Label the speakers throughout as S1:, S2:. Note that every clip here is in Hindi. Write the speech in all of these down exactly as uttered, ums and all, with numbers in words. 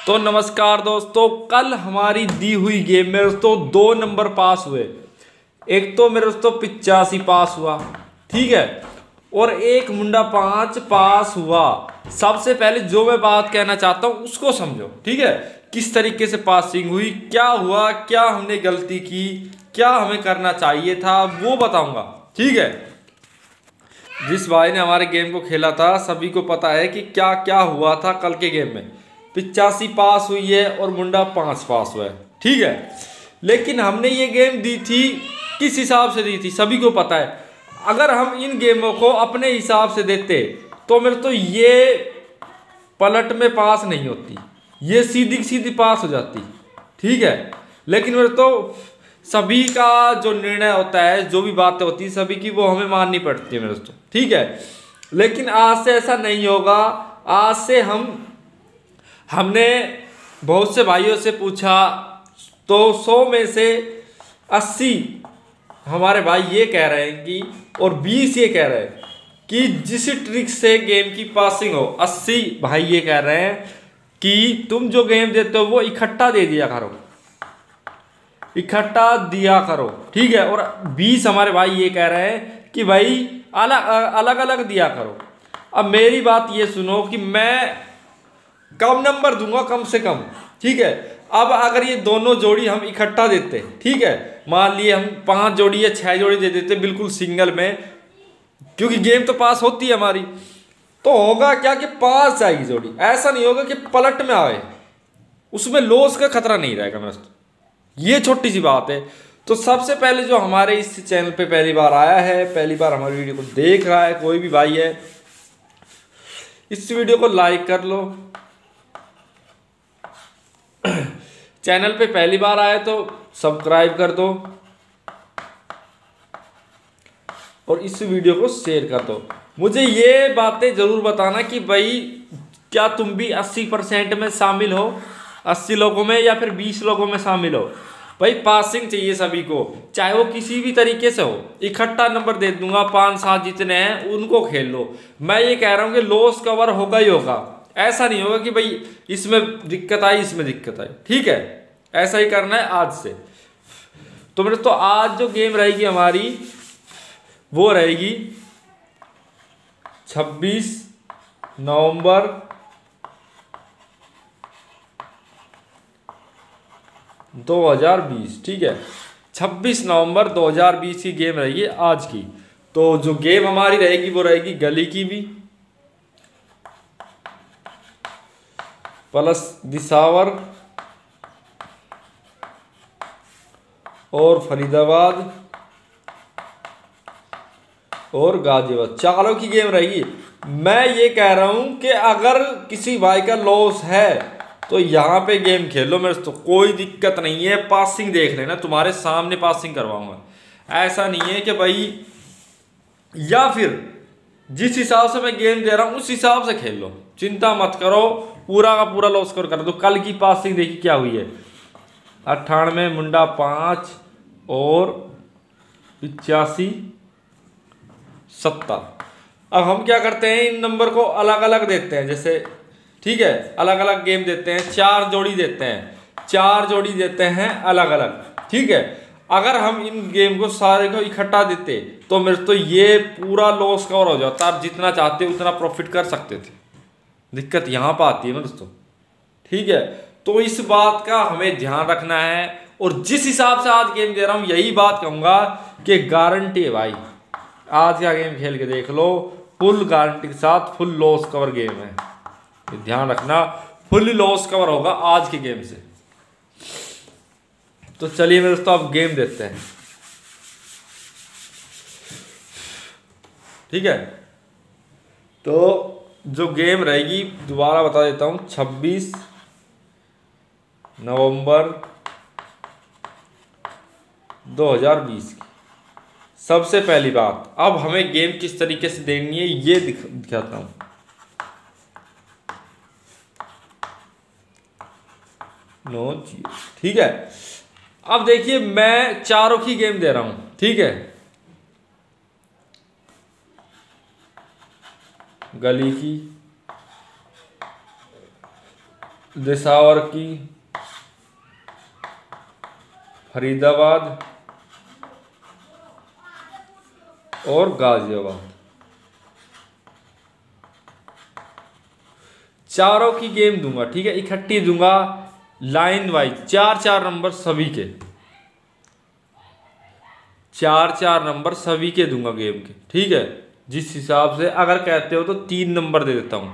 S1: तो नमस्कार दोस्तों, कल हमारी दी हुई गेम में दोस्तों दो नंबर पास हुए। एक तो मेरे दोस्तों पिचासी पास हुआ, ठीक है, और एक मुंडा पांच पास हुआ। सबसे पहले जो मैं बात कहना चाहता हूं उसको समझो, ठीक है। किस तरीके से पासिंग हुई, क्या हुआ, क्या हमने गलती की, क्या हमें करना चाहिए था, वो बताऊंगा, ठीक है। जिस भाई ने हमारे गेम को खेला था सभी को पता है कि क्या क्या हुआ था कल के गेम में। पिचासी पास हुई है और मुंडा पांच पास हुआ है, ठीक है। लेकिन हमने ये गेम दी थी किस हिसाब से दी थी सभी को पता है। अगर हम इन गेमों को अपने हिसाब से देते तो मेरे तो ये पलट में पास नहीं होती, ये सीधी सीधी पास हो जाती, ठीक है। लेकिन मेरे तो सभी का जो निर्णय होता है, जो भी बातें होती है सभी की, वो हमें माननी पड़ती है मेरे दोस्तों, ठीक है। लेकिन आज से ऐसा नहीं होगा। आज से हम हमने बहुत से भाइयों से पूछा तो सौ में से अस्सी हमारे भाई ये कह रहे हैं कि, और बीस ये कह रहे हैं कि जिस ट्रिक से गेम की पासिंग हो। अस्सी भाई ये कह रहे हैं कि तुम जो गेम देते हो वो इकट्ठा दे दिया करो, इकट्ठा दिया करो, ठीक है। और बीस हमारे भाई ये कह रहे हैं कि भाई अलग अलग अलग दिया करो। अब मेरी बात ये सुनो कि मैं कम नंबर दूंगा कम से कम, ठीक है। अब अगर ये दोनों जोड़ी हम इकट्ठा देते, ठीक है, मान लिए हम पांच जोड़ी या छह जोड़ी दे देते बिल्कुल सिंगल में, क्योंकि गेम तो पास होती है हमारी, तो होगा क्या कि पास जाएगी जोड़ी। ऐसा नहीं होगा कि पलट में आए, उसमें लॉस का खतरा नहीं रहेगा मेरे दोस्तों। ये छोटी सी बात है। तो सबसे पहले जो हमारे इस चैनल पे पहली बार आया है, पहली बार हमारी वीडियो को देख रहा है कोई भी भाई है, इस वीडियो को लाइक कर लो। चैनल पे पहली बार आए तो सब्सक्राइब कर दो और इस वीडियो को शेयर कर दो। मुझे ये बातें जरूर बताना कि भाई क्या तुम भी अस्सी परसेंट में शामिल हो, अस्सी लोगों में, या फिर बीस लोगों में शामिल हो। भाई पासिंग चाहिए सभी को, चाहे वो किसी भी तरीके से हो। इकट्ठा नंबर दे दूंगा, पांच सात जितने हैं उनको खेल लो। मैं ये कह रहा हूँ कि लॉस कवर होगा ही होगा। ऐसा नहीं होगा कि भाई इसमें दिक्कत आई इसमें दिक्कत आई, ठीक है। ऐसा ही करना है आज से। तो मेरे तो आज जो गेम रहेगी हमारी वो रहेगी छब्बीस नवंबर दो हज़ार बीस, ठीक है। छब्बीस नवंबर दो हज़ार बीस की गेम रहेगी आज की। तो जो गेम हमारी रहेगी वो रहेगी गली की भी प्लस दिसावर और फरीदाबाद और गाजियाबाद, चारों की गेम रहेगी। मैं ये कह रहा हूं कि अगर किसी भाई का लॉस है तो यहाँ पे गेम खेलो मेरे तो कोई दिक्कत नहीं है। पासिंग देख लेना, तुम्हारे सामने पासिंग करवाऊंगा। ऐसा नहीं है कि भाई, या फिर जिस हिसाब से मैं गेम दे रहा हूं उस हिसाब से खेल लो, चिंता मत करो, पूरा का पूरा लॉस कर दो। कल की पासिंग देखी क्या हुई है, अट्ठानवे मुंडा पाँच और पिचासी सत्तर। अब हम क्या करते हैं, इन नंबर को अलग अलग देते हैं, जैसे, ठीक है, अलग अलग गेम देते हैं, चार जोड़ी देते हैं, चार जोड़ी देते हैं अलग अलग, ठीक है। अगर हम इन गेम को सारे को इकट्ठा देते तो मेरे तो ये पूरा लॉस कवर हो जाता। आप जितना चाहते उतना प्रॉफिट कर सकते थे। दिक्कत यहाँ पर आती है दोस्तों, ठीक है। तो इस बात का हमें ध्यान रखना है। और जिस हिसाब से आज गेम दे रहा हूँ यही बात कहूँगा कि गारंटी है भाई, आज का गेम खेल के देख लो, फुल गारंटी के साथ फुल लॉस कवर गेम है। ध्यान रखना, फुल लॉस कवर होगा आज के गेम से। तो चलिए मेरे दोस्तों अब गेम देखते हैं, ठीक है। तो जो गेम रहेगी दोबारा बता देता हूं, छब्बीस नवंबर दो हज़ार बीस की। सबसे पहली बात, अब हमें गेम किस तरीके से देनी है ये दिख, दिखाता हूं। नो जीरो, ठीक है। अब देखिए मैं चारों की गेम दे रहा हूं, ठीक है। गली की, दिसावर की, फरीदाबाद और गाजियाबाद, चारों की गेम दूंगा। ठीक है, इकट्ठी दूंगा लाइन वाइज, चार चार नंबर सभी के, चार चार नंबर सभी के दूंगा गेम के। ठीक है, जिस हिसाब से अगर कहते हो तो तीन नंबर दे देता हूं,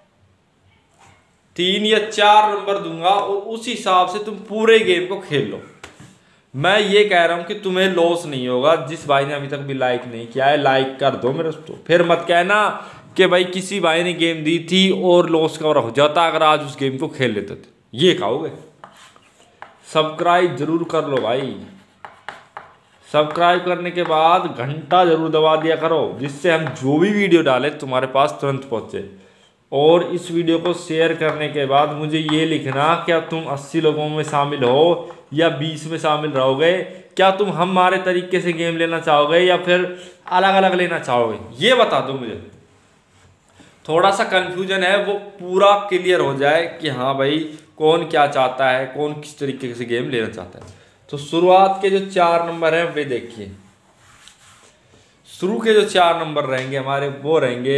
S1: तीन या चार नंबर दूंगा और उस हिसाब से तुम पूरे गेम को खेल लो। मैं ये कह रहा हूं कि तुम्हें लॉस नहीं होगा। जिस भाई ने अभी तक भी लाइक नहीं किया है, लाइक कर दो मेरे दोस्तों। फिर मत कहना कि भाई किसी भाई ने गेम दी थी और लॉस कवर हो जाता अगर आज उस गेम को खेल लेते थे, ये कहोगे। सब्सक्राइब जरूर कर लो भाई, सब्सक्राइब करने के बाद घंटा जरूर दबा दिया करो, जिससे हम जो भी वीडियो डालें तुम्हारे पास तुरंत पहुंचे। और इस वीडियो को शेयर करने के बाद मुझे ये लिखना, क्या तुम अस्सी लोगों में शामिल हो या बीस में शामिल रहोगे? क्या तुम हमारे तरीके से गेम लेना चाहोगे या फिर अलग अलग लेना चाहोगे, ये बता दो मुझे। थोड़ा सा कन्फ्यूजन है, वो पूरा क्लियर हो जाए कि हाँ भाई कौन क्या चाहता है, कौन किस तरीके से गेम लेना चाहता है। तो शुरुआत के जो चार नंबर हैं वे देखिए। शुरू के जो चार नंबर रहेंगे हमारे वो रहेंगे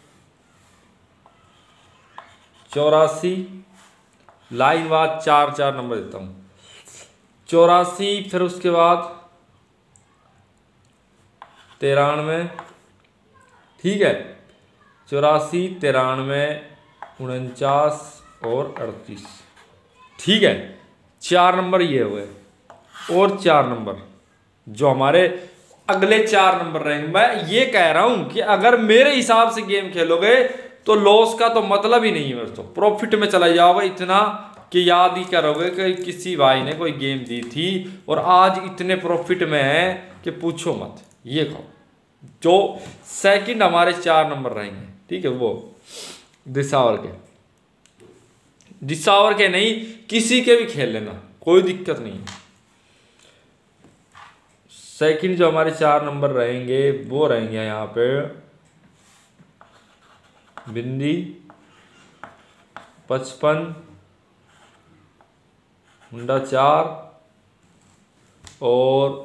S1: चौरासी, लाइन वार चार चार नंबर देता हूं, चौरासी, फिर उसके बाद तिरानवे, ठीक है, चौरासी, तिरानवे, उनचास और अड़तीस। ठीक है, चार नंबर ये हुए। और चार नंबर जो हमारे अगले चार नंबर रहेंगे, मैं ये कह रहा हूं कि अगर मेरे हिसाब से गेम खेलोगे तो लॉस का तो मतलब ही नहीं है मेरे, तो प्रॉफिट में चला जाओगे इतना कि याद ही करोगे कि किसी भाई ने कोई गेम दी थी और आज इतने प्रॉफिट में है कि पूछो मत। ये कहो। जो सेकंड हमारे चार नंबर रहेंगे, ठीक है, वो दिसावर के, दिसावर के नहीं, किसी के भी खेल लेना, कोई दिक्कत नहीं है। सेकंड जो हमारे चार नंबर रहेंगे वो रहेंगे यहाँ पे बिंदी, पचपन, मुंडा चार और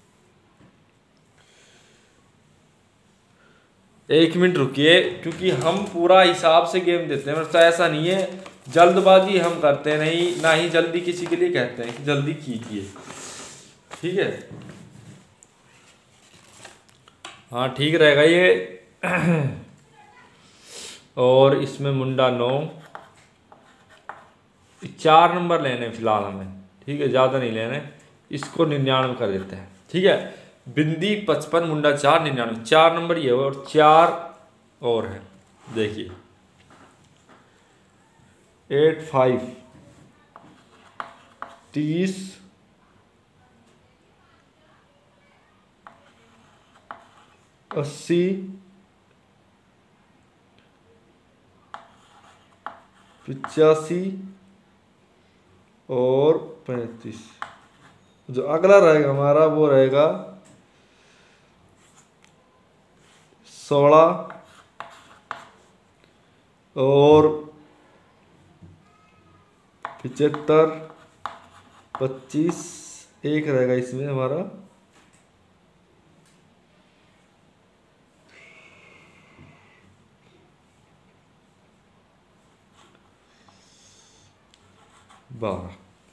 S1: एक मिनट रुकिए, क्योंकि हम पूरा हिसाब से गेम देते हैं, मतलब ऐसा नहीं है जल्दबाजी हम करते नहीं, ना ही जल्दी किसी के लिए कहते हैं कि जल्दी कीजिए। ठीक है, हाँ ठीक रहेगा ये। और इसमें मुंडा नौ, चार नंबर लेने फिलहाल हमें, ठीक है, ज़्यादा नहीं लेने, इसको निन्यानवे कर देते हैं। ठीक है, बिंदी, पचपन, मुंडा चार, निन्यानवे, चार नंबर ये और चार और है, देखिए एट फाइव, तीस, अस्सी, पिचासी और पैंतीस। जो अगला रहेगा हमारा वो रहेगा सोलह और पिचहत्तर, पच्चीस, एक रहेगा इसमें हमारा बारह।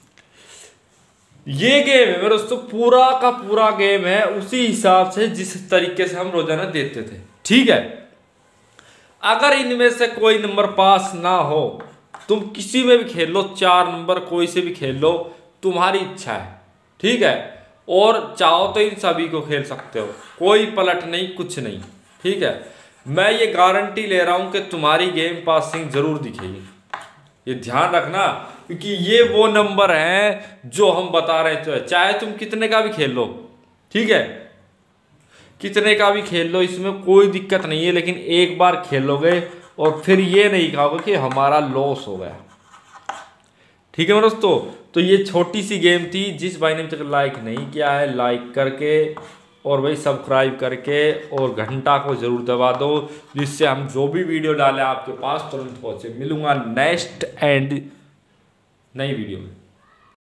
S1: ये गेम है मेरे दोस्तों, पूरा का पूरा गेम है उसी हिसाब से जिस तरीके से हम रोजाना देते थे। ठीक है, अगर इनमें से कोई नंबर पास ना हो, तुम किसी में भी खेल लो, चार नंबर कोई से भी खेल लो, तुम्हारी इच्छा है। ठीक है, और चाहो तो इन सभी को खेल सकते हो, कोई पलट नहीं, कुछ नहीं। ठीक है, मैं ये गारंटी ले रहा हूं कि तुम्हारी गेम पासिंग जरूर दिखेगी, ये ध्यान रखना, क्योंकि ये वो नंबर हैं जो हम बता रहे थे। चाहे तुम कितने का भी खेल लो, ठीक है, कितने का भी खेल लो, इसमें कोई दिक्कत नहीं है, लेकिन एक बार खेलोगे और फिर ये नहीं कहोगे कि हमारा लॉस हो गया। ठीक है मेरे दोस्तों, तो ये छोटी सी गेम थी। जिस भाई ने अभी तक लाइक नहीं किया है, लाइक करके और भाई सब्सक्राइब करके और घंटा को जरूर दबा दो, जिससे हम जो भी वीडियो डालें आपके पास तुरंत पहुंचे। मिलूंगा नेक्स्ट एंड नई वीडियो में।